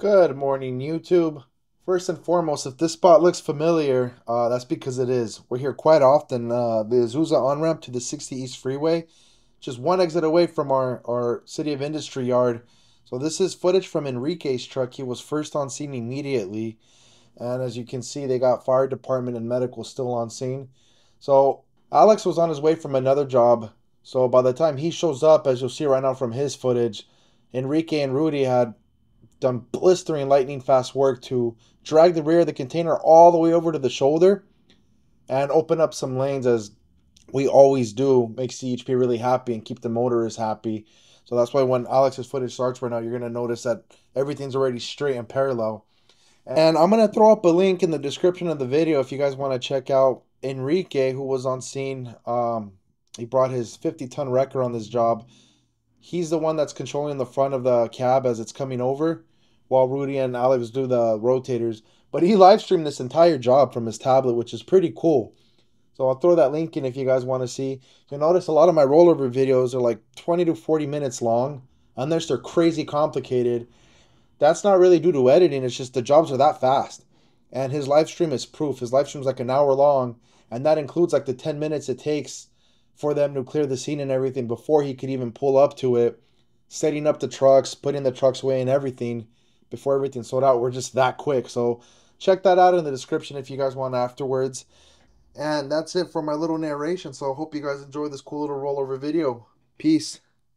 Good morning, YouTube. First and foremost, if this spot looks familiar, that's because it is. We're here quite often. The Azusa on-ramp to the 60 East Freeway, just one exit away from our City of Industry yard. So this is footage from Enrique's truck. He was first on scene immediately. And as you can see, they got fire department and medical still on scene. So Alex was on his way from another job. So by the time he shows up, as you'll see right now from his footage, Enrique and Rudy had done blistering lightning fast work to drag the rear of the container all the way over to the shoulder and open up some lanes, as we always do. Make CHP really happy and keep the motorists happy. So that's why when Alex's footage starts right now, you're going to notice that everything's already straight and parallel. And I'm going to throw up a link in the description of the video if you guys want to check out Enrique, who was on scene. He brought his 50-ton wrecker on this job. He's the one that's controlling the front of the cab as it's coming over, while Rudy and Alex do the rotators. But he live streamed this entire job from his tablet, which is pretty cool. So I'll throw that link in if you guys want to see. You'll notice a lot of my rollover videos are like 20 to 40 minutes long, unless they're crazy complicated. That's not really due to editing, it's just the jobs are that fast. And his live stream is proof. His live stream is like an hour long, and that includes like the 10 minutes it takes for them to clear the scene and everything before he could even pull up to it, setting up the trucks, putting the trucks away and everything before everything sold out. We're just that quick. So check that out in the description if you guys want afterwards. And that's it for my little narration. So I hope you guys enjoy this cool little rollover video. Peace.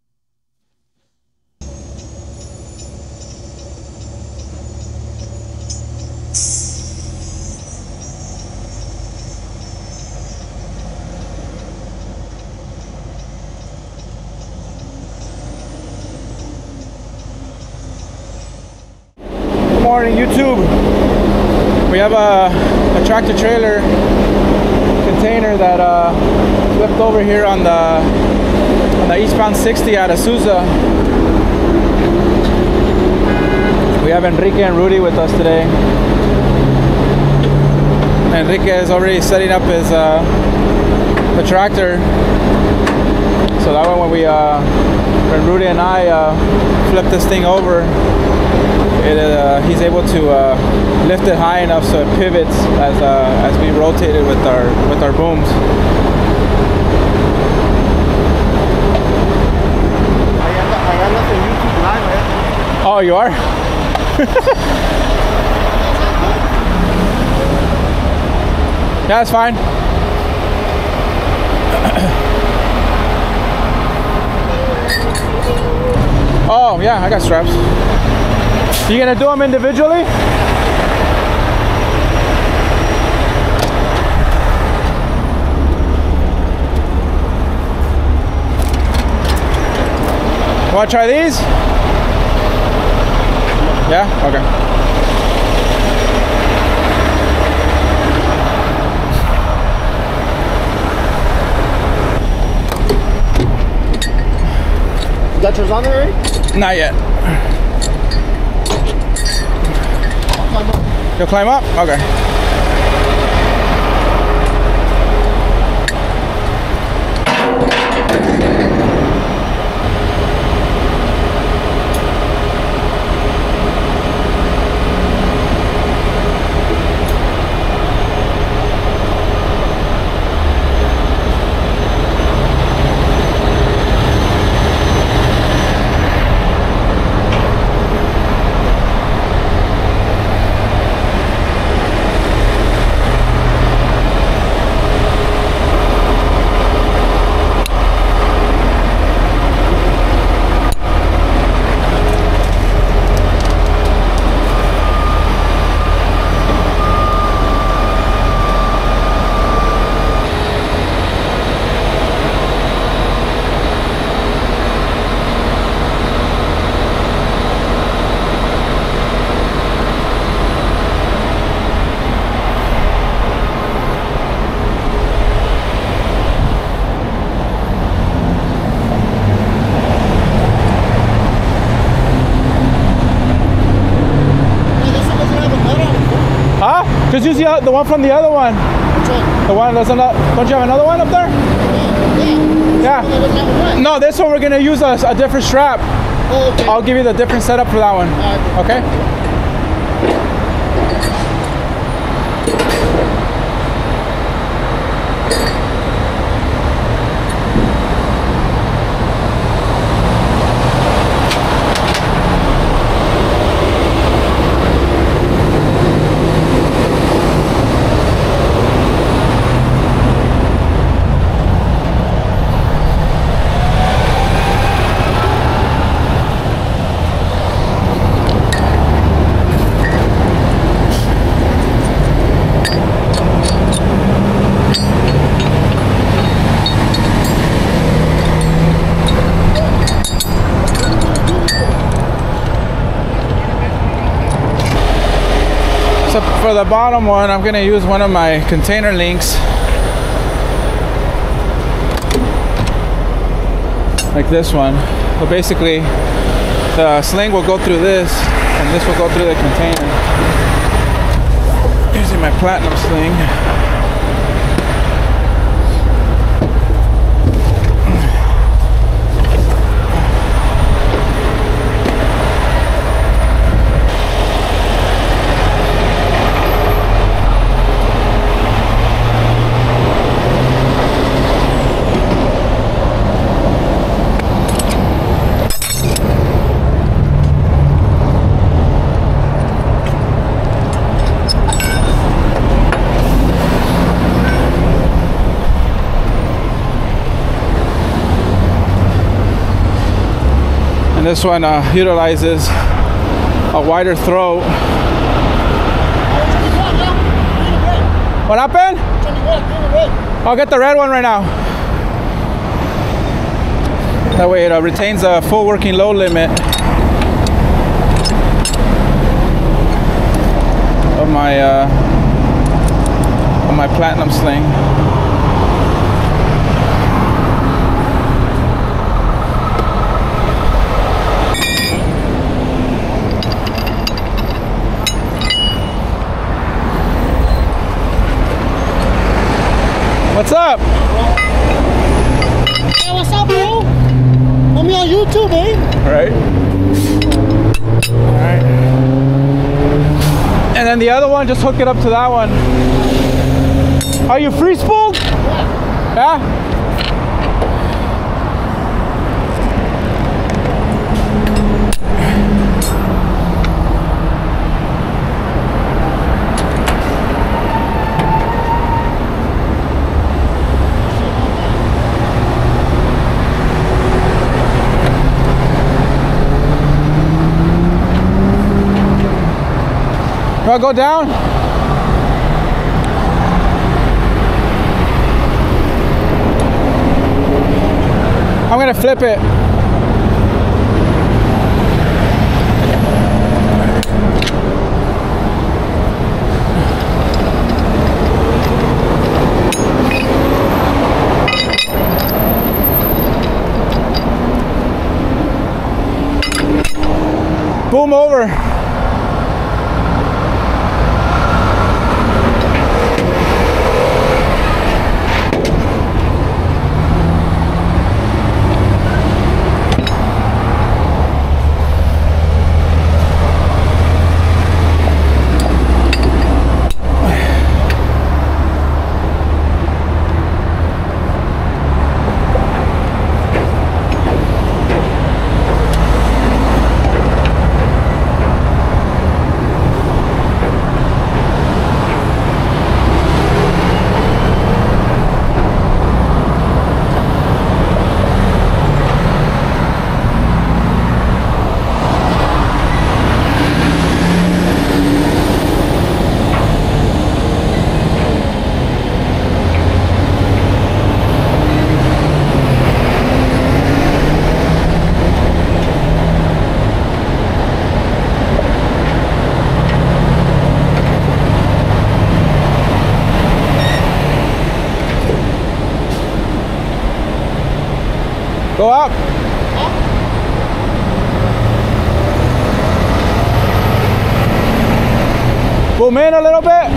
Good morning, YouTube. We have a tractor trailer container that flipped over here on the eastbound 60 at Azusa. We have Enrique and Rudy with us today. Enrique is already setting up his the tractor, so that way when Rudy and I flip this thing over, he's able to lift it high enough so it pivots as we rotate it with our booms. Oh, you are? Yeah, that's fine. Oh, yeah, I got straps. You gonna do them individually? Wanna try these? Yeah? Okay. You got yours on there already? Not yet. You'll climb up? Okay. Just use the one from the other one. Which one? The one that's on that. Don't you have another one up there? Yeah. No, this one we're gonna use a different strap. Oh, okay. I'll give you the different setup for that one. All right. Okay? So for the bottom one, I'm gonna use one of my container links, like this one. So basically, the sling will go through this, and this will go through the container. Using my platinum sling. This one utilizes a wider throat. What happened? I'll get the red one right now. That way it retains a full working load limit of my platinum sling. What's up? Hey, what's up, bro? I'm on YouTube, eh? Right. All right. And then the other one, just hook it up to that one. Are you free spooled? Yeah. Do I go down? I'm gonna flip it. Boom over. Go up. Boom in a little bit.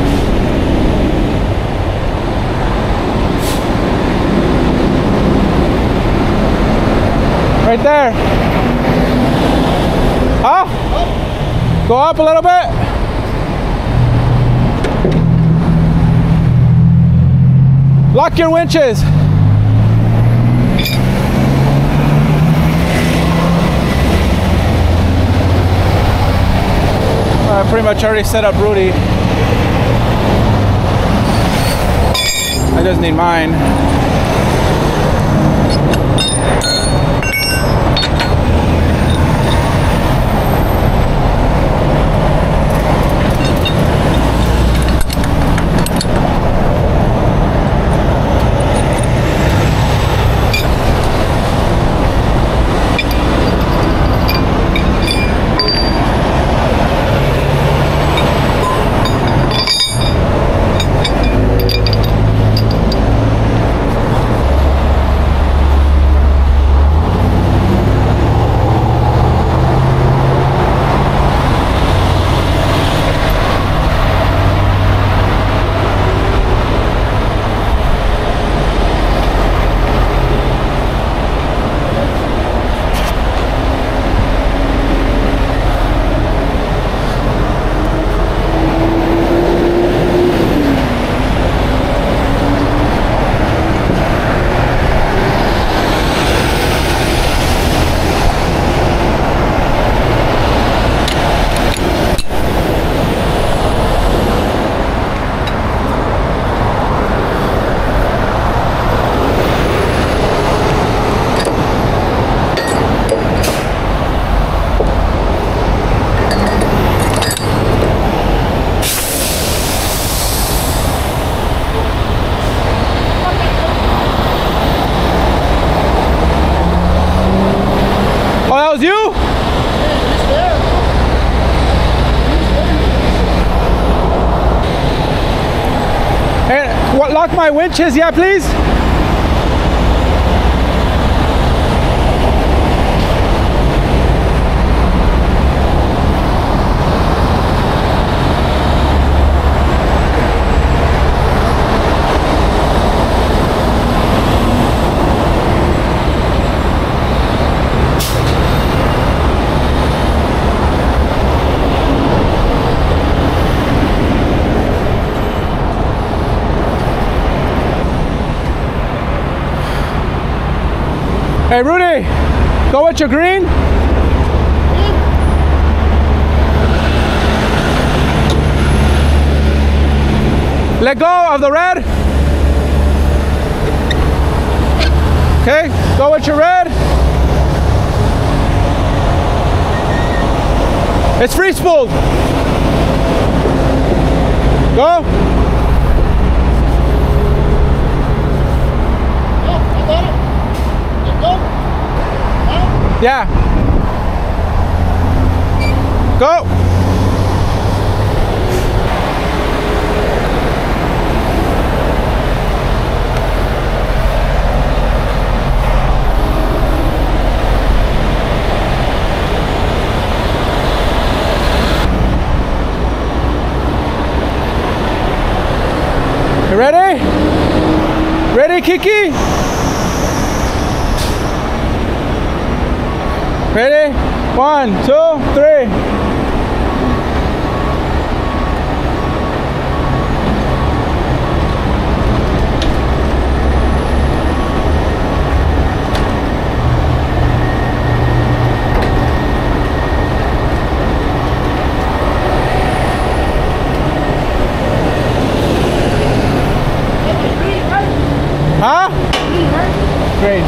Right there. Huh? Go up a little bit. Lock your winches. I pretty much already set up Rudy. I just need mine. Lock my winches, yeah, please. Hey Rudy, go with your green. Let go of the red. Okay, go with your red. It's free spooled. Go. Yeah. Go. You ready? Ready, Kiki? Ready? 1, 2, 3. Huh? Great.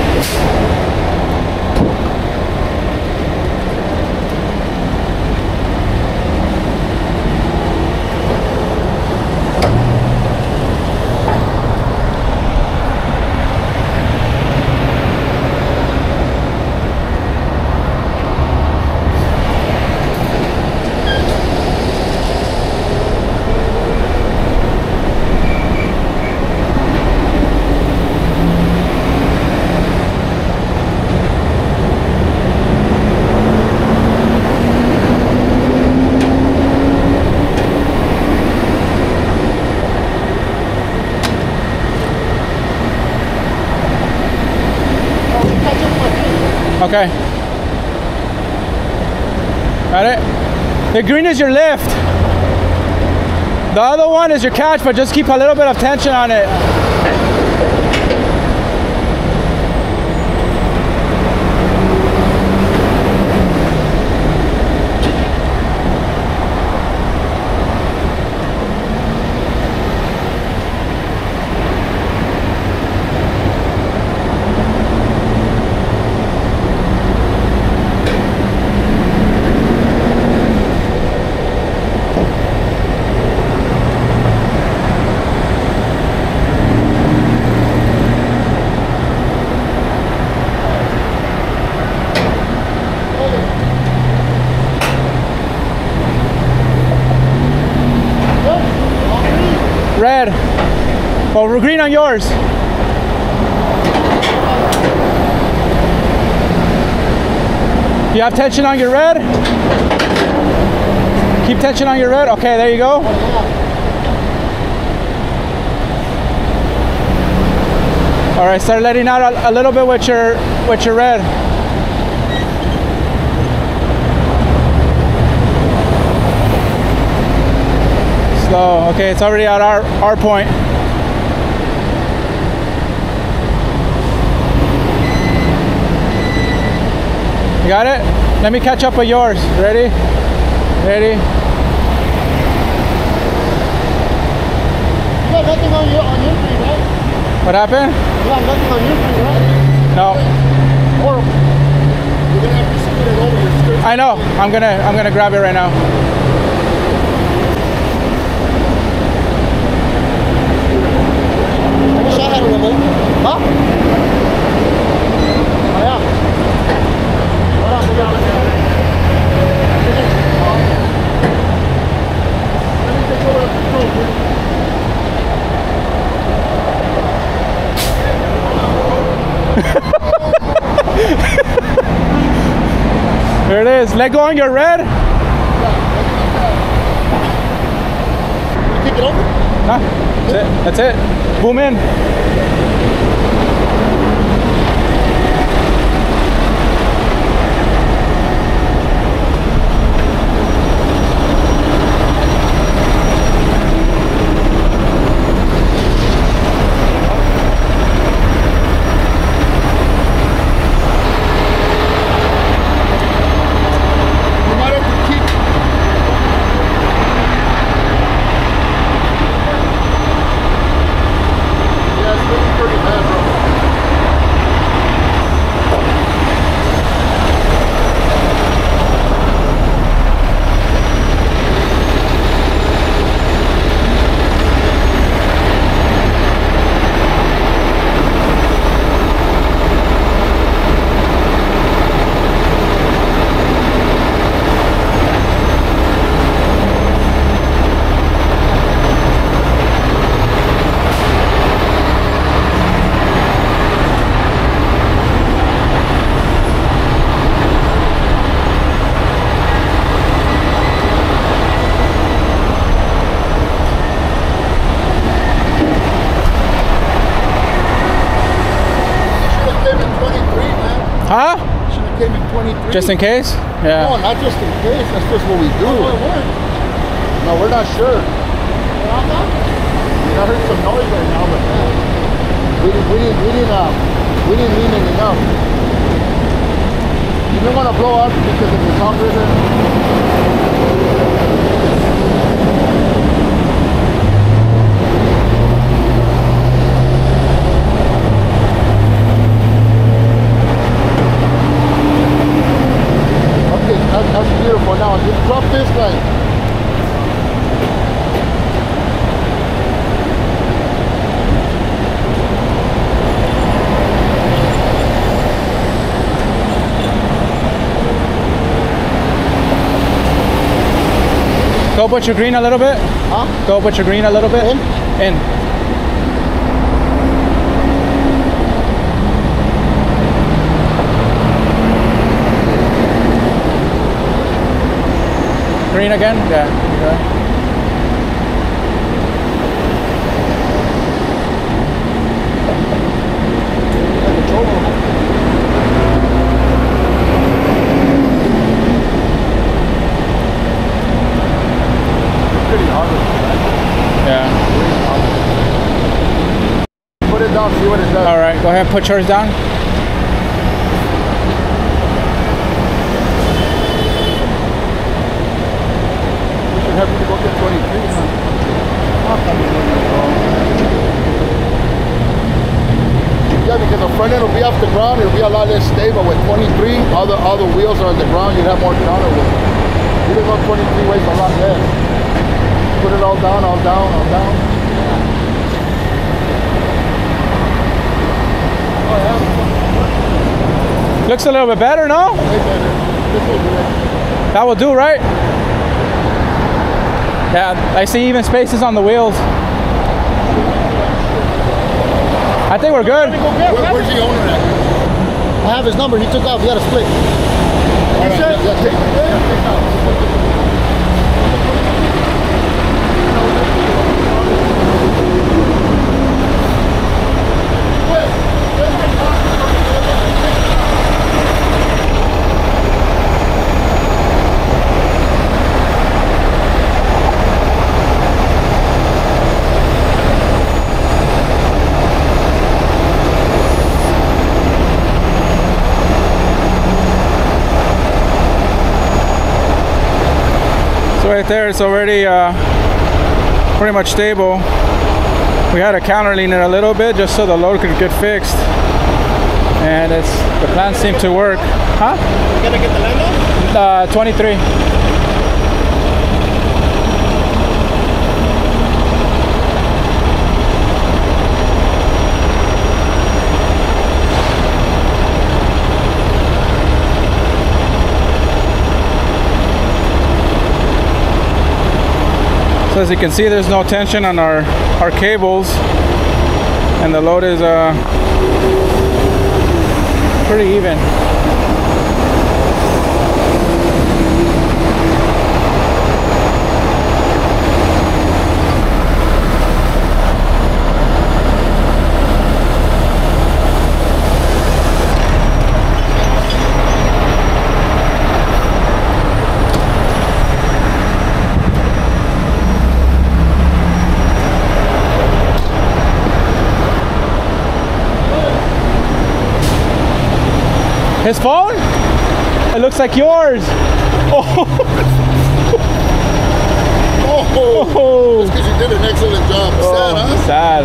Okay. Got it? The green is your lift. The other one is your catch, but just keep a little bit of tension on it. Red. Well, we're green on yours. You have tension on your red? Keep tension on your red. Okay, there you go. All right, start letting out a little bit with your red. Slow. Okay, it's already at our point. You got it? Let me catch up with yours. Ready? Ready? You got nothing on your screen, right? What happened? You got nothing on your screen, right? No. Horrible. You're gonna have to scoot it over your skirt. I know. I'm gonna grab it right now. I wish I had a remote. Huh? Oh yeah. Hold on, we got it. Let me take over the control, dude. There it is. Let go on your red. Kick it over. Huh? That's it. That's it. Boom in. Huh? Should have came in 23. Just in case? Yeah. No, not just in case. That's just what we do. No, we're not sure. I heard some noise right now, but we didn't mean it enough. You didn't want to blow up because of the top river. That's beautiful. Now just drop this line. Go put your green a little bit. Huh? Go put your green a little bit. In. Green again? Yeah. Okay. Pretty hard. Yeah. it down, see what it does. All right, go ahead and put yours down. We should have to go get 23, huh? Yeah, because the front end will be off the ground, it'll be a lot less stable. With 23, all the wheels are on the ground, you'd have more counter weight. Even though 23 weighs a lot less. Put it all down, all down, all down. Oh yeah. Looks a little bit better, no? Way better. This will do it. That will do, right? Yeah, I see even spaces on the wheels. I think we're good. Where's the owner at? I have his number. He took off. He got a split. You said? Take it. Right there, it's already pretty much stable. We had to counter lean it a little bit just so the load could get fixed, and the plan seemed to work. Huh? You gotta get the land off? 23. So as you can see, there's no tension on our cables, and the load is pretty even. His phone? It looks like yours. Oh. Oh. That's because you did an excellent job. Sad, huh? Sad.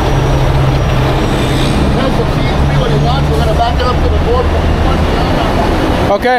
That's the PHP what he wants. We're going to back it up to the board. Okay.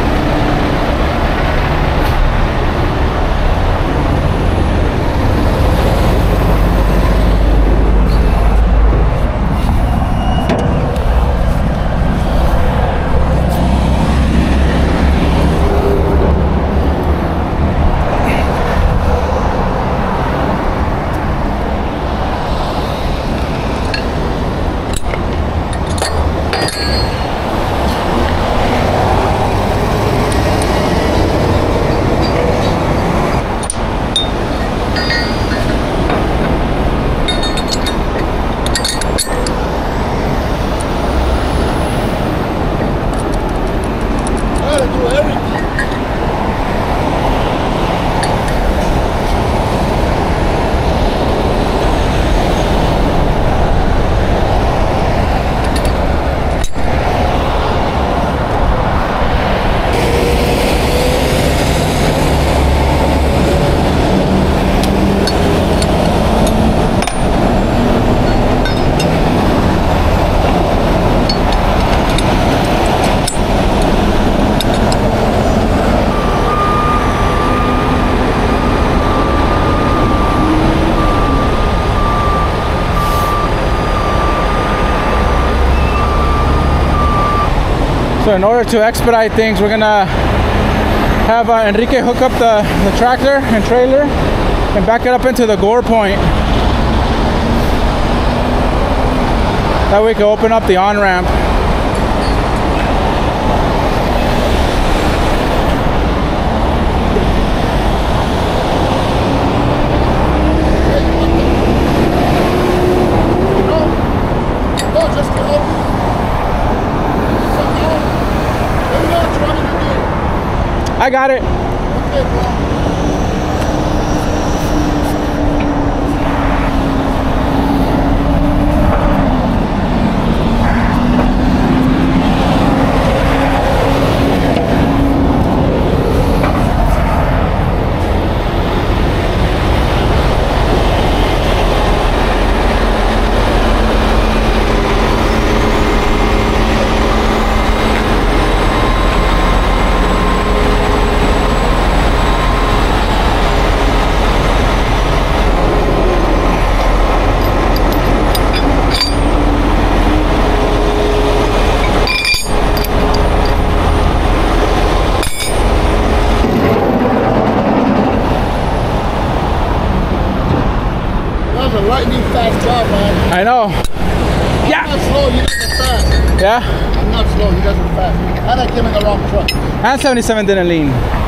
So in order to expedite things, we're gonna have Enrique hook up the tractor and trailer and back it up into the gore point. That way we can open up the on-ramp. I got it. lightning fast job, man. I know. I'm Yeah. not slow, you guys are fast. Yeah. I'm not slow, you guys are fast. And I came in the wrong truck. And 77 didn't lean.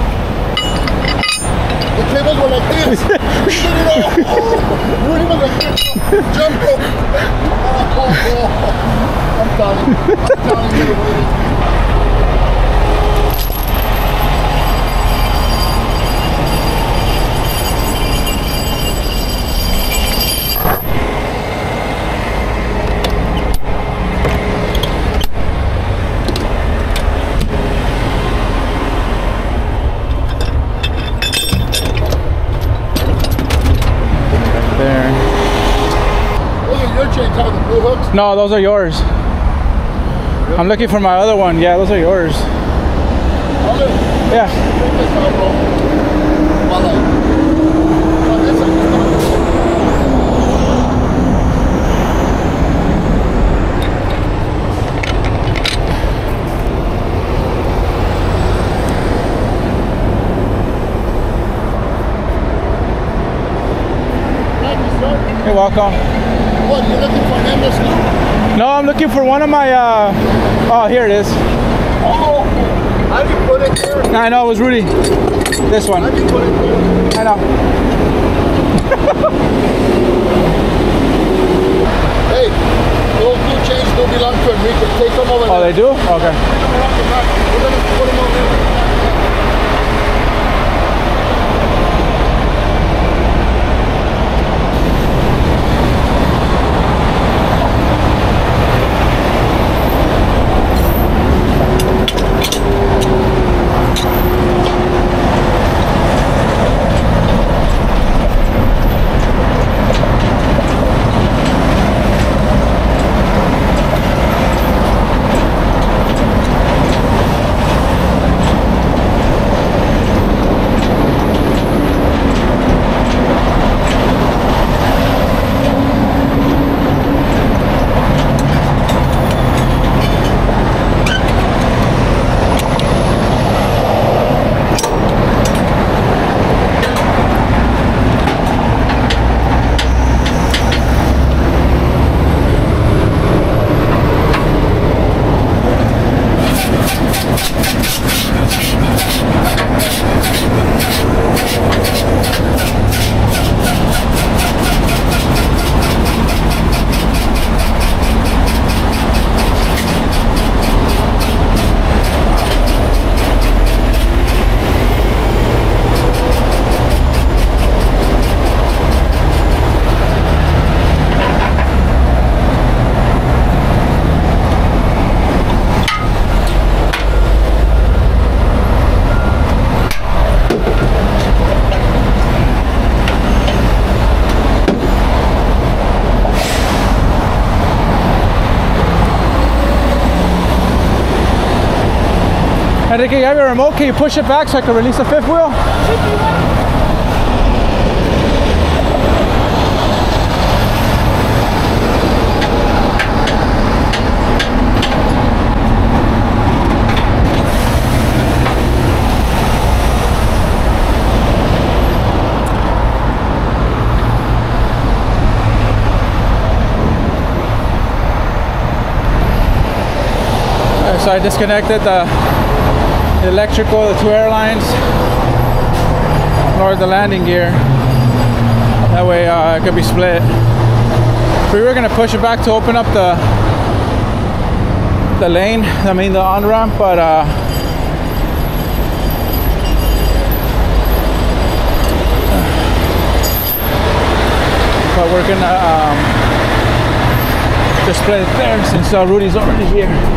The cables were like this. Rudy was like this. Jump rope. I'm telling you. No, those are yours. I'm looking for my other one. Yeah, those are yours. Yeah. You're welcome. What, you're looking for an endless loop? No, I'm looking for one of my, oh, here it is. Oh, I didn't put it there. I know, it was Rudy. This one. I didn't put it there. I know. Hey, those blue chains still belong to Enrique. Take them over there. Oh, they do? Okay. We're going to put them over there. Enrique, you have your remote. Can you push it back so I can release the fifth wheel? So I disconnected the electrical, the two air lines, nor the landing gear. That way it could be split. We were gonna push it back to open up the lane, I mean the on-ramp, but we're gonna just split it there since Rudy's already here.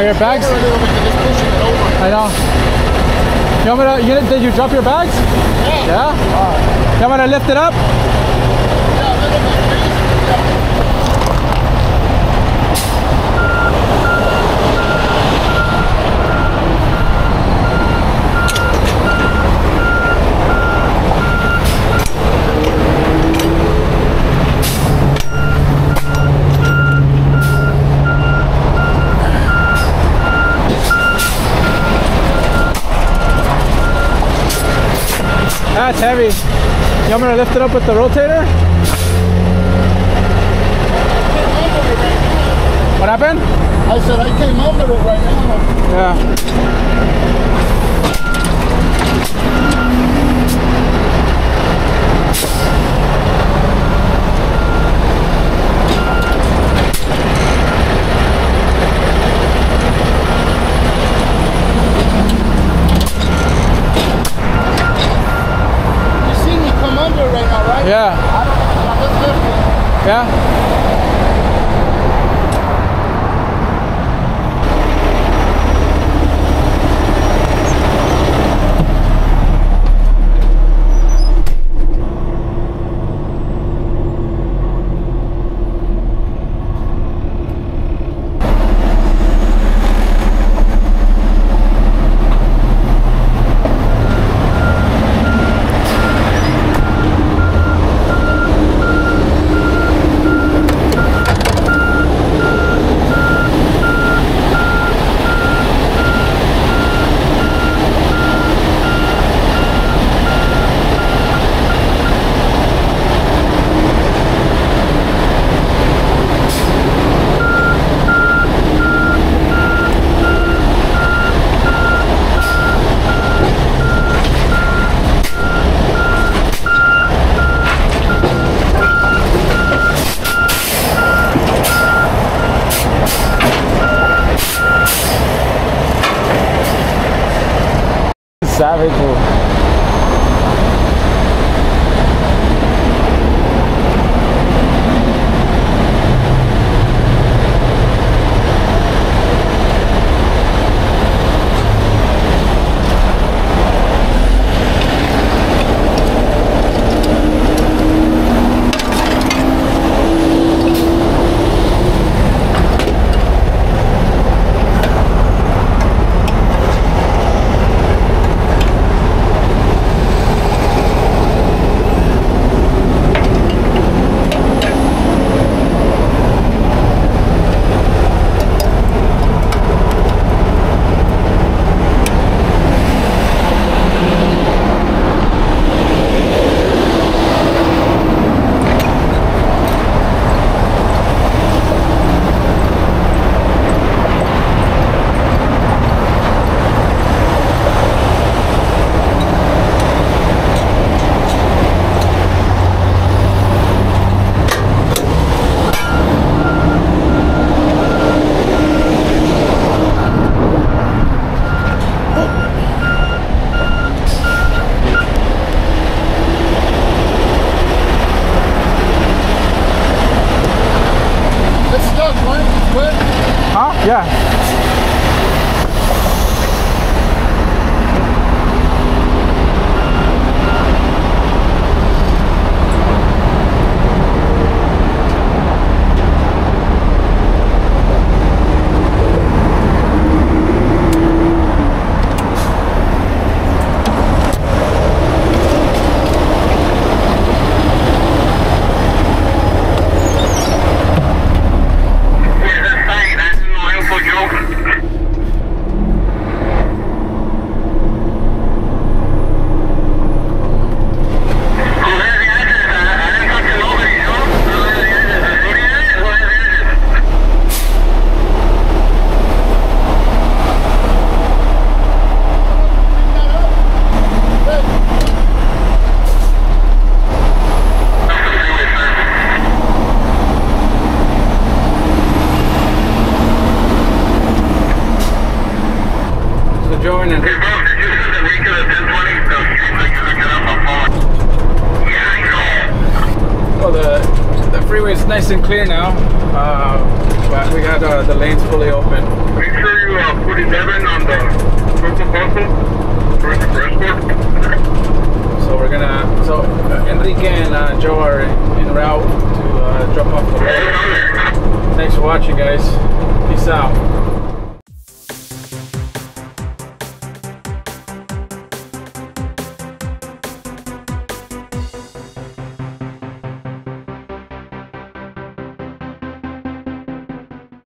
your bags? Over a little bit, just pushing it over. I know. You want me to, did you drop your bags? Yeah. Yeah? You want me to lift it up? Yeah, a little bit, please. Yeah. That's heavy. You want me to lift it up with the rotator? What happened? I said I came under it right now. Yeah. Yeah. Yeah. Savage. Yeah. Joining. Well, the freeway is nice and clear now, but we got the lanes fully open. Make sure you to 47 on the Coastal Coastal. So Enrique and Joe are en route to drop off the load. Thanks for watching, guys. Peace out.